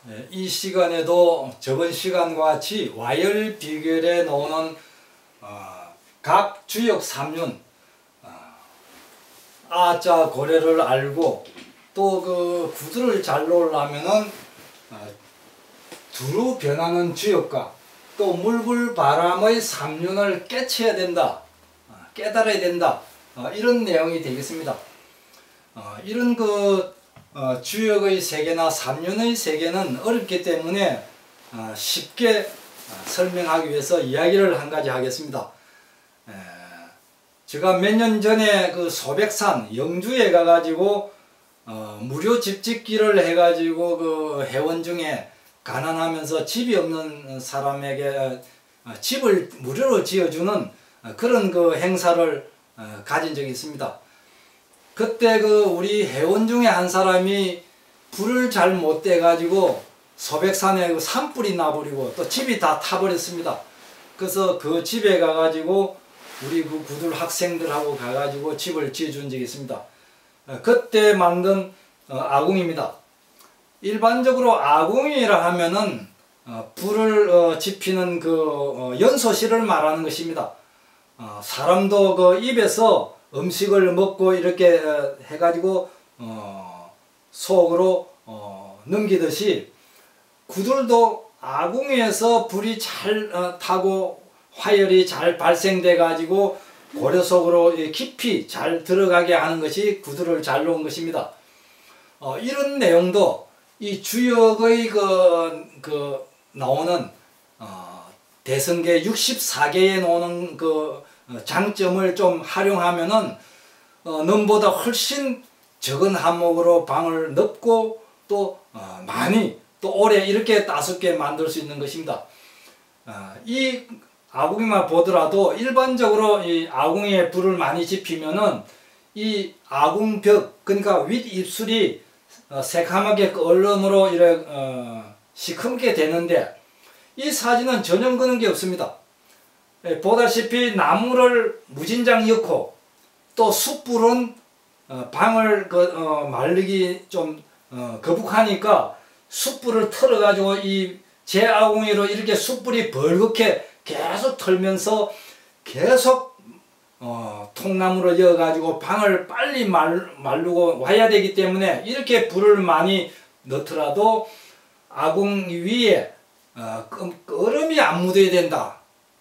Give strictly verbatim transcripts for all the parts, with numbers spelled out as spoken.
이 시간에도 저번 시간과 같이 와열 비결에 나오는 어, 각 주역 삼륜 어, 아자 고래를 알고 또 그 구두를 잘 놓으려면은 어, 두루 변하는 주역과 또 물불 바람의 삼륜을 깨쳐야 된다, 어, 깨달아야 된다, 어, 이런 내용이 되겠습니다. 어, 이런 그 어, 주역의 세계나 삼륜의 세계는 어렵기 때문에 어, 쉽게 어, 설명하기 위해서 이야기를 한 가지 하겠습니다. 에, 제가 몇 년 전에 그 소백산 영주에 가가지고 어, 무료 집짓기를 해가지고 그 회원 중에 가난하면서 집이 없는 사람에게 어, 집을 무료로 지어주는 어, 그런 그 행사를 어, 가진 적이 있습니다. 그때 그 우리 회원 중에 한 사람이 불을 잘 못 떼가지고 소백산에 그 산불이 나버리고 또 집이 다 타버렸습니다. 그래서 그 집에 가가지고 우리 그 구들 학생들하고 가가지고 집을 지어준 적이 있습니다. 그때 만든 아궁입니다. 일반적으로 아궁이라 하면은 불을 지피는 그 연소실을 말하는 것입니다. 사람도 그 입에서 음식을 먹고 이렇게 어, 해가지고 어, 속으로 어, 넘기듯이 구들도 아궁이에서 불이 잘 어, 타고 화열이 잘 발생돼 가지고 고려 속으로 깊이 잘 들어가게 하는 것이 구들을 잘 놓은 것입니다. 어, 이런 내용도 이 주역의 그, 그 나오는 어, 대성계 육십사 개에 나오는 그 장점을 좀 활용하면은 어, 넘보다 훨씬 적은 항목으로 방을 넓고 또 어, 많이 또 오래 이렇게 따숩게 만들 수 있는 것입니다. 어, 이 아궁이만 보더라도 일반적으로 이 아궁이에 불을 많이 지피면은 이 아궁벽, 그러니까 윗입술이 어, 새카맣게 얼음으로 이렇게 어, 시커멓게 되는데 이 사진은 전혀 그런 게 없습니다. 보다시피 나무를 무진장 엮고 또 숯불은 어, 방을 그, 어, 말리기 좀 어, 거북하니까 숯불을 털어 가지고 이 제 아궁이로 이렇게 숯불이 벌겋게 계속 털면서 계속 어, 통나무를 이어 가지고 방을 빨리 말, 말르고 와야 되기 때문에 이렇게 불을 많이 넣더라도 아궁이 위에 어, 얼음이 안 묻어야 된다.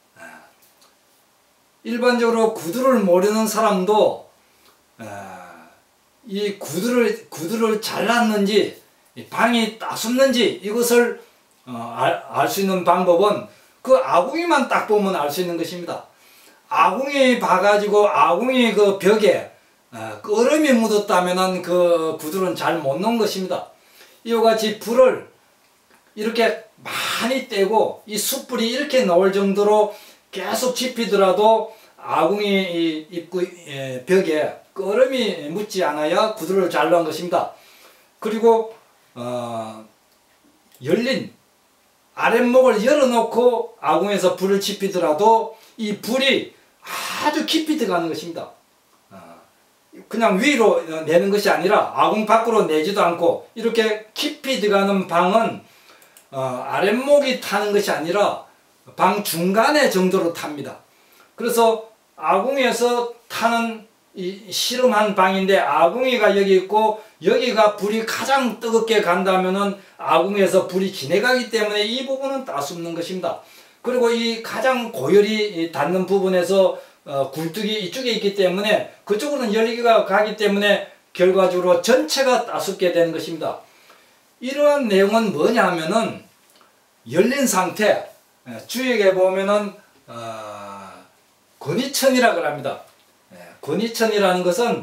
일반적으로 구두를 모르는 사람도 어, 이 구두를 구두를 잘랐는지 방이 따숩는지 이것을 어, 알 수 있는 방법은 그 아궁이만 딱 보면 알 수 있는 것입니다. 아궁이 봐가지고 아궁이 그 벽에 어, 그 얼음이 묻었다면은 그 구두는 잘 못 놓은 것입니다. 이와 같이 불을 이렇게 많이 떼고 이 숯불이 이렇게 나올 정도로 계속 지피더라도 아궁이 입구 벽에 얼음이 묻지 않아야 구두를 잘 놓은 것입니다. 그리고 어, 열린 아랫목을 열어놓고 아궁에서 불을 지피더라도 이 불이 아주 깊이 들어가는 것입니다. 어, 그냥 위로 내는 것이 아니라 아궁 밖으로 내지도 않고 이렇게 깊이 들어가는 방은 어, 아랫목이 타는 것이 아니라 방 중간에 정도로 탑니다. 그래서 아궁이에서 타는 이 실험한 방인데 아궁이가 여기 있고 여기가 불이 가장 뜨겁게 간다면은 아궁이에서 불이 지나가기 때문에 이 부분은 따숩는 것입니다. 그리고 이 가장 고열이 닿는 부분에서 어, 굴뚝이 이쪽에 있기 때문에 그쪽으로는 열기가 가기 때문에 결과적으로 전체가 따숩게 되는 것입니다. 이러한 내용은 뭐냐 하면은 열린 상태, 주역에 보면은 어, 권위천이라고 합니다. 권위천이라는 것은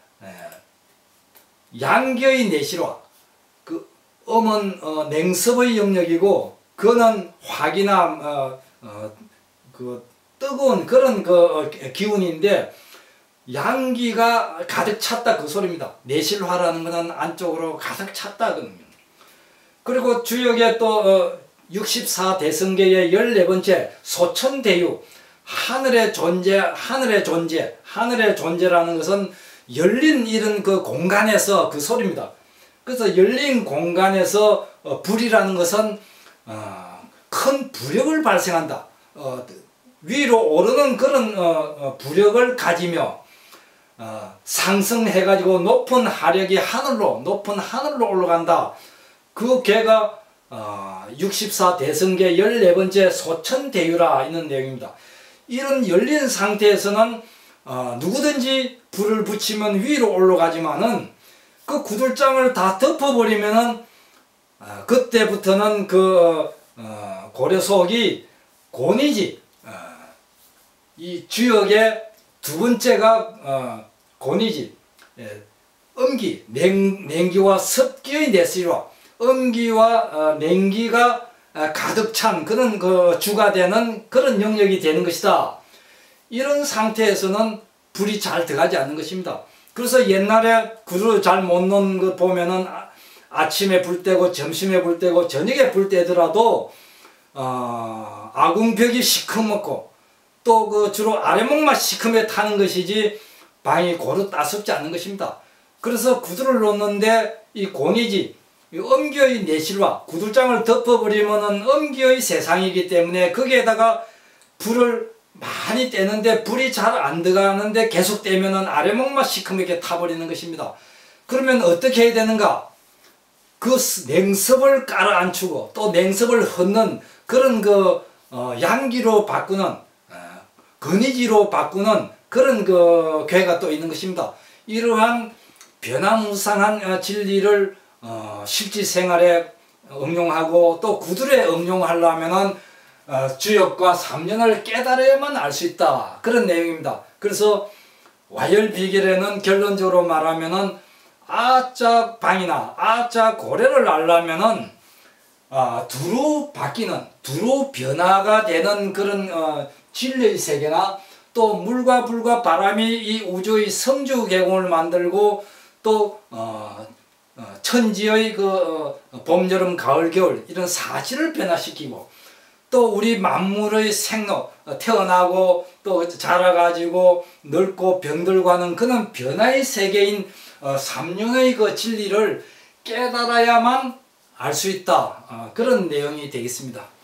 양교의 내실화, 그 음은 어, 냉섭의 영역이고 그는 화기나 어, 어, 그 뜨거운 그런 그 기운인데 양기가 가득 찼다 그 소리입니다. 내실화라는 것은 안쪽으로 가득 찼다 그럽니다. 그리고 주역에 또 어, 육십사 대성계의 열네 번째 소천대유, 하늘의 존재, 하늘의 존재, 하늘의 존재라는 것은 열린 이런 그 공간에서 그 소리입니다. 그래서 열린 공간에서 어, 불이라는 것은 어, 큰 부력을 발생한다. 어, 위로 오르는 그런 어, 어, 부력을 가지며 어, 상승해가지고 높은 하력이 하늘로 높은 하늘로 올라간다. 그 개가 어, 육십사 대성계 열네 번째 소천대유라 있는 내용입니다. 이런 열린 상태에서는 어, 누구든지 불을 붙이면 위로 올라가지만은 그 구들장을 다 덮어버리면은 어, 그때부터는 그 어, 고려속이 곤이지. 어, 이 주역의 두 번째가 어, 곤이지. 예, 음기, 냉, 냉기와 습기의 내시로 음기와 어, 냉기가 어, 가득 찬 그런 그 주가 되는 그런 영역이 되는 것이다. 이런 상태에서는 불이 잘 들어가지 않는 것입니다. 그래서 옛날에 구를 잘 못 놓은 거 보면은 아, 아침에 불 때고 점심에 불 때고 저녁에 불 때더라도 어, 아궁벽이 시커멓고 또 그 주로 아래목만 시커멓게 타는 것이지 방이 고루 따숩지 않는 것입니다. 그래서 구두를 놓는데 이 곤이지 이 음기의 내실과 구들장을 덮어버리면은 음기의 세상이기 때문에 거기에다가 불을 많이 떼는데 불이 잘 안 들어가는데 계속 떼면은 아래목만 시커멓게 타버리는 것입니다. 그러면 어떻게 해야 되는가? 그 냉섭을 깔아앉히고 또 냉섭을 헛는 그런 그 어, 양기로 바꾸는 어, 건의지로 바꾸는 그런 그 괴가 또 있는 것입니다. 이러한 변화무쌍한 어, 진리를 어, 실질생활에 응용하고 또 구들에 응용하려면은 어, 주역과 삼년을 깨달아야만 알 수 있다. 그런 내용입니다. 그래서 와열비결에는 결론적으로 말하면은 아자 방이나 아자 고래를 알려면은 어, 두루 바뀌는 두루 변화가 되는 그런 어, 진리의 세계나 또 물과 불과 바람이 이 우주의 성주 계공을 만들고 또 어, 어, 천지의 그 어, 봄, 여름, 가을, 겨울 이런 사실을 변화시키고 또 우리 만물의 생로 어, 태어나고 또 자라가지고 늙고 병들고하는 그런 변화의 세계인 어, 삼륜의 그 진리를 깨달아야만 알 수 있다. 어, 그런 내용이 되겠습니다.